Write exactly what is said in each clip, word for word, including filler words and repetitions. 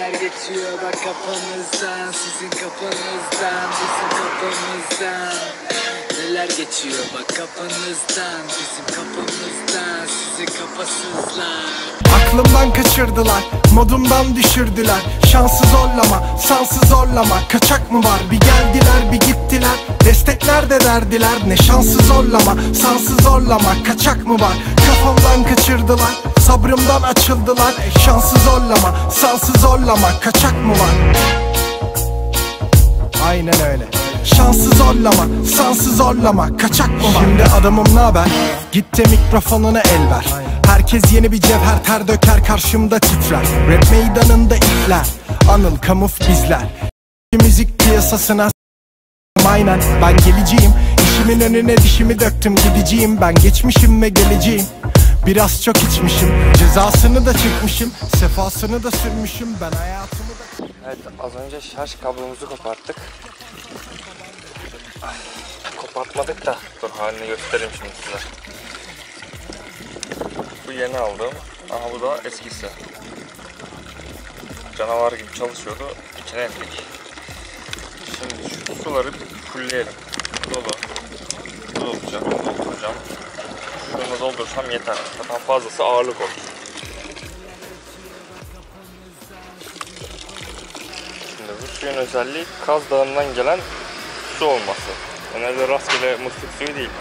Neler geçiyor bak kafanızdan, sizin kafanızdan, bizim kafamızdan. Neler geçiyor bak kafanızdan, bizim kafamızdan, sizin kafasızlar. Aklımdan kaçırdılar, modumdan düşürdüler. Şansı zorlama, sansı zorlama. Kaçak mı var? Bir geldiler bir gittiler. Destekler de derdiler. Ne şansı zorlama, sansı zorlama. Kaçak mı var? Kafamdan kaçırdılar, sabrımdan açıldılar. Şansı zorlama, sansı zorlama. Kaçak mı var? Aynen öyle. Şansı zorlama, sansı zorlama. Kaçak mı var? Şimdi adamım naber? Gitti mikrofonuna el ver. Herkes yeni bir cevher, ter döker karşımda titrer. Rap meydanında itler, Anıl Kamuf bizler. Müzik piyasasına aynen ben geleceğim. İşimin önüne dişimi döktüm, gideceğim. Ben geçmişim ve geleceğim. Biraz çok içmişim, cezasını da çekmişim, sefasını da sürmüşüm. Ben hayatımı da... Evet, az önce şarj kablomuzu koparttık. Kopartmadık da, dur halini göstereyim şimdi size. Bu yeni aldığım, aha bu da eskisi. Canavar gibi çalışıyordu, içine ettik. Şimdi şu suları fullleyelim. Dolu. Dolduracağım, dolduracağım. Şunu doldursam yeter. Zaten fazlası ağırlık olur. Şimdi bu suyun özelliği Kaz Dağı'ndan gelen su olması. Yani öyle rastgele musluk suyu değil.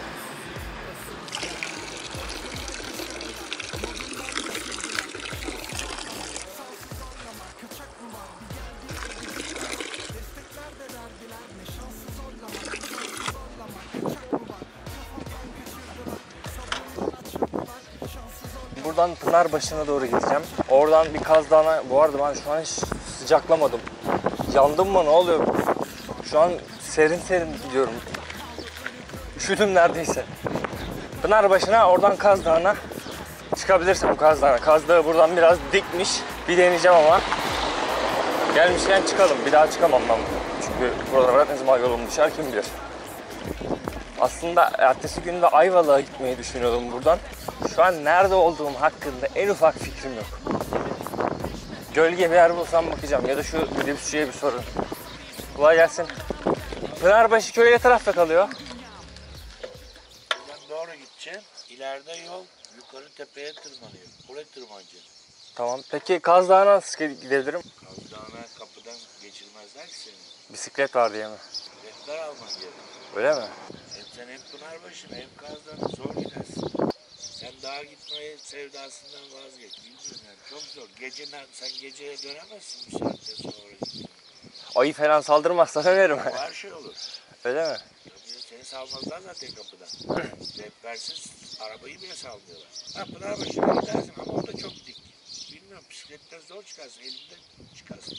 Buradan Pınarbaşı'na doğru gideceğim. Oradan bir Kaz Dağı'na... Bu arada ben şu an hiç sıcaklamadım. Yandım mı, ne oluyor? Şu an serin serin gidiyorum. Üşüdüm neredeyse. Pınarbaşı'na, oradan Kaz Dağı'na çıkabilirsem Kaz Dağı'na. Kaz Dağı buradan biraz dikmiş. Bir deneyeceğim ama. Gelmişken çıkalım. Bir daha çıkamam ben. Çünkü buralara ne zaman yolum düşer kim bilir. Aslında ertesi gün de Ayvalık'a gitmeyi düşünüyordum buradan. Şu an nerede olduğum hakkında en ufak fikrim yok. Gölge bir yer bulsam bakacağım ya da şu minibüsçüye bir sorun. Kolay gelsin. Pınarbaşı köyü ne tarafta kalıyor? Buradan doğru gideceğim. İleride yol yukarı tepeye tırmanıyor. Buraya tırmanacağım. Tamam. Peki Kaz Dağı'na nasıl gidebilirim? Kaz Dağı'na kapıdan geçirmezler ki seni. Bisiklet var diye mi? Biletler alman gerek. Öyle mi? Hem sen hem Pınarbaşı'na hem Kaz Dağı'na zor gidersin. Sen dağa gitmeye sevdasından vazgeç. Bilmiyorum yani çok zor. Geceden sen geceye dönemezsin bu saatte sonra. Ayı falan saldırmazsa dönerim. Her şey olur. Öyle mi? Seni salmazlar zaten kapıdan. Rehbersiz arabayı bile salmıyorlar. Ha Pınarbaşı'na gidersin ama o da çok dik. Bilmiyorum bisikletten zor çıkarsın. Elinde çıkarsın.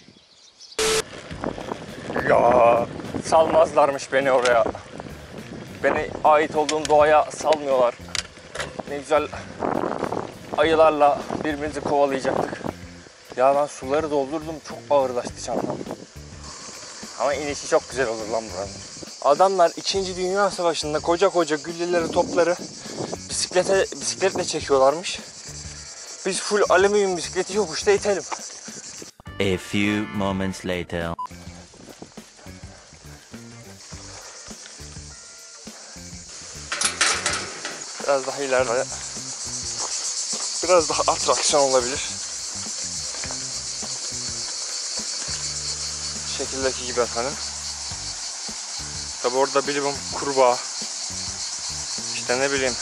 Ya salmazlarmış beni oraya. Beni ait olduğum doğaya salmıyorlar. Ne güzel ayılarla birbirimizi kovalayacaktık. Ya ben suları doldurdum, çok ağırlaştı çantam. Ama inişi çok güzel olur lan buranın. Adamlar İkinci Dünya Savaşı'nda koca koca gülleleri, topları bisiklete, bisikletle çekiyorlarmış. Biz full alüminyum bisikleti yokuşta itelim. A few moments later. Biraz daha ileride, biraz daha atraksiyon olabilir. Şekildeki gibi efendim. Tabi orada bilimum kurbağa. İşte ne bileyim.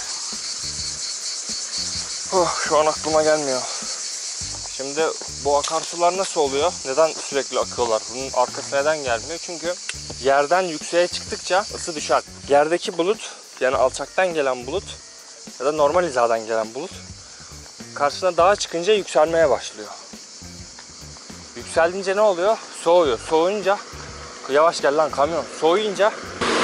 Oh, şu an aklıma gelmiyor. Şimdi bu akarsular nasıl oluyor? Neden sürekli akıyorlar? Bunun arkası neden gelmiyor? Çünkü yerden yükseğe çıktıkça ısı düşer. Yerdeki bulut, yani alçaktan gelen bulut ya da normal hizadan gelen bulut karşısına dağa çıkınca yükselmeye başlıyor. Yükseldince ne oluyor? Soğuyor. Soğuyunca, yavaş gel lan kamyon. Soğuyunca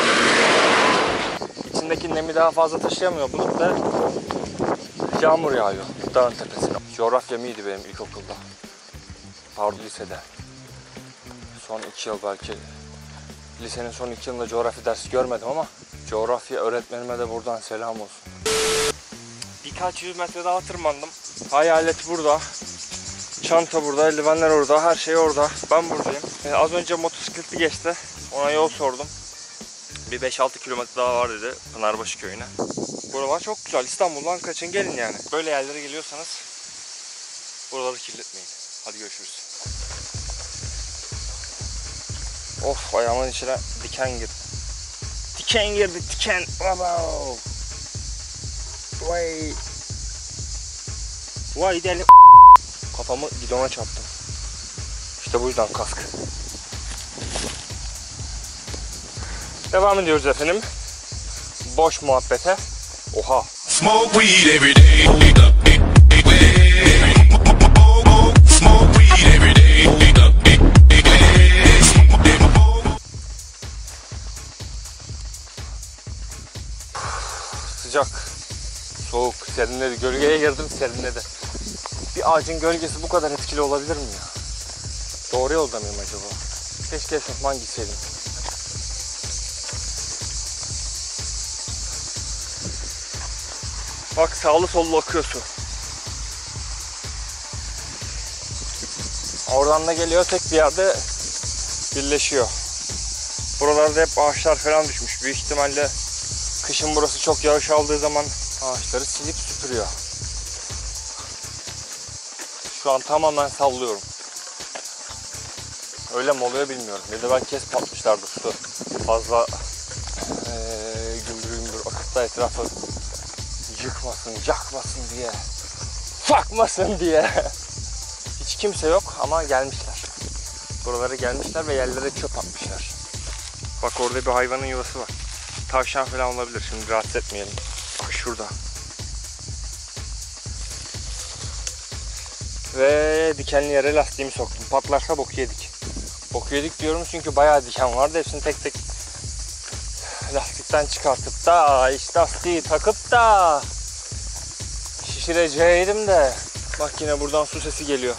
içindeki nemi daha fazla taşıyamıyor bulut ve yağmur yağıyor dağın tepesine. Coğrafya mıydı benim ilkokulda? Pardon lisede. Son iki yıl belki. Lisenin son iki yılında coğrafya dersi görmedim ama coğrafya öğretmenime de buradan selam olsun. Birkaç yüz metre daha tırmandım. Hayalet burada. Çanta burada, eldivenler orada, her şey orada. Ben buradayım. Ee, az önce motosikletli geçti. Ona yol sordum. Bir beş altı kilometre daha var dedi Pınarbaşı köyüne. Buralar çok güzel. İstanbul'dan kaçın gelin yani. Böyle yerlere geliyorsanız buraları kirletmeyin. Hadi görüşürüz. Of, ayağımın içine diken girdi. Diken girdi, diken. Wow. Vay. Vay deli. Kafamı gidona çarptım. İşte bu yüzden kask. Devam ediyoruz efendim. Boş muhabbete. Oha. Smoke weed every day. Smoke weed every day. Sıcak, soğuk, serinledi. Gölgeye girdim, serinledi. Bir ağacın gölgesi bu kadar etkili olabilir mi ya? Doğru yolda mıyım acaba? Keşke eşofman giyseydim. Bak, sağlı sollu akıyor su. Oradan da geliyor, tek bir yerde birleşiyor. Buralarda hep ağaçlar falan düşmüş. Büyük ihtimalle kışın burası çok yağış aldığı zaman ağaçları silip süpürüyor. Şu an tamamen sallıyorum. Öyle mi oluyor bilmiyorum. Ya da belki kes patmışlardır su. Fazla ee, gümbür gümbür akıp da etrafı yıkmasın, yakmasın diye, fakmasın diye. Hiç kimse yok ama gelmişler. Buralara gelmişler ve yerlere çöp atmışlar. Bak, orada bir hayvanın yuvası var. Tavşan falan olabilir. Şimdi rahatsız etmeyelim. Bak şurada. Ve dikenli yere lastiğimi soktum. Patlarsa boku yedik. Boku yedik diyorum çünkü bayağı diken vardı. Hepsini tek tek lastikten çıkartıp da işte lastiği takıp da şişireceğim de. Bak, yine buradan su sesi geliyor.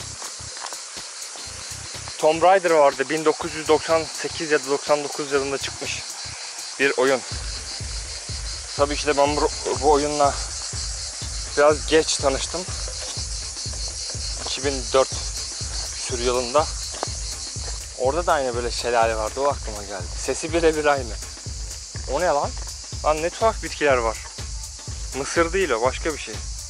Tomb Raider vardı. bin dokuz yüz doksan sekiz ya da doksan dokuz yılında çıkmış bir oyun. Tabii ki de ben bu, bu oyunla biraz geç tanıştım. iki bin dört sürü yılında. Orada da aynı böyle şelale vardı. O aklıma geldi. Sesi birebir aynı. O ne lan? Lan ne tuhaf bitkiler var. Mısır değil o. Başka bir şey.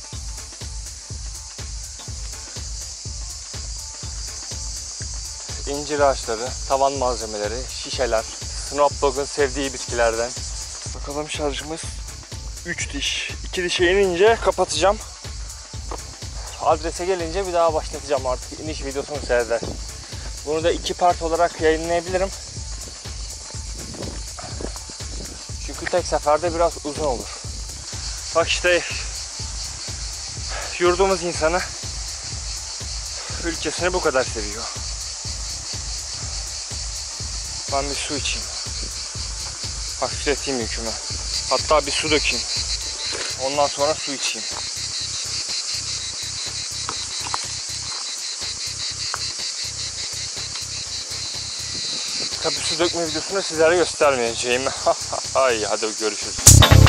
İncir ağaçları, tavan malzemeleri, şişeler. Snoop Dogg'un sevdiği bitkilerden. Bakalım, şarjımız üç diş. iki dişe inince kapatacağım. Adrese gelince bir daha başlatacağım artık. İniş videosunu seyreder. Bunu da iki part olarak yayınlayabilirim. Çünkü tek seferde biraz uzun olur. Bak işte, yurdumuz insanı ülkesini bu kadar seviyor. Ben bir su içeyim. Hafifleteyim yükümü. Hatta bir su dökeyim. Ondan sonra su içeyim. Tabii su dökme videosunu sizlere göstermeyeceğim. Ay, hadi görüşürüz.